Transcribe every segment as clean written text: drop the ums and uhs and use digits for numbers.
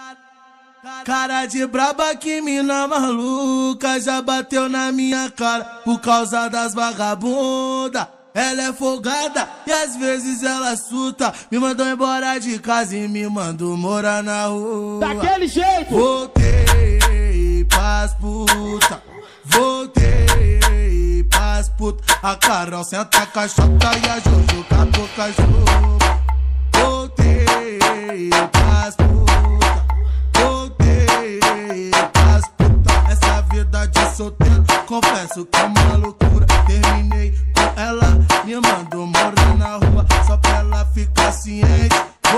Cara de braba, que mina maluca, já bateu na minha cara por causa das vagabunda. Ela é folgada e às vezes ela surta. Me mandou embora de casa e me mandou morar na rua. Daquele jeito! Voltei pras puta, voltei pras puta. A Carol senta a caixota e a Jojo com a boca joga. Voltei pras puta, voltei pras puta. Essa vida de solteiro, confesso que é uma loucura. Terminei com ela, me mandou morar na rua, só pra ela ficar ciente.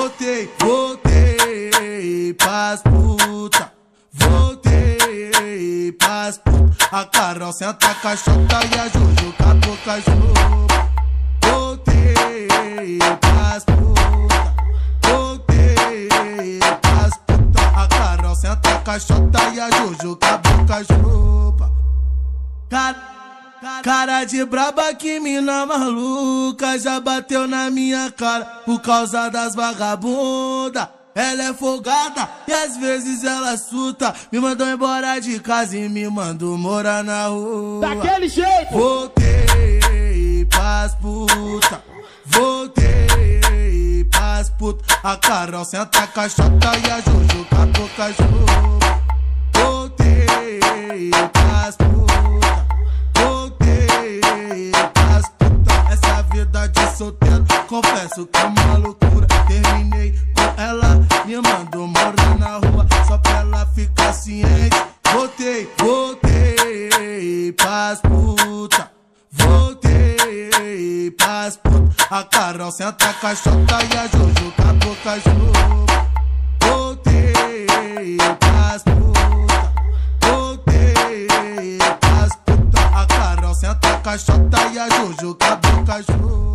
Voltei pras puta, voltei pras puta. A Carol senta a caixota e a Jojo com a boca joga. Voltei pras puta, voltei pras puta. A Carol senta a caixota e a Jojo com a boca joga. Cara de braba, que mina maluca, já bateu na minha cara por causa das vagabunda. Ela é folgada e às vezes ela surta. Me mandou embora de casa e me mandou morar na rua. Daquele jeito! Voltei pras puta, voltei pras puta. A Carol senta a caixota e a Jojo com a boca joga. Voltei pras puta, voltei pras puta. Essa vida de solteiro, confesso que é uma loucura. Terminei com ela, me mandou morar na rua, só pra ela ficar ciente. Voltei pras puta, voltei pras puta. A Carol senta a caixota e a Jojo com a boca joga. Voltei pras puta, voltei pras puta. A Carol senta a caixota e a Jojo com a boca joga.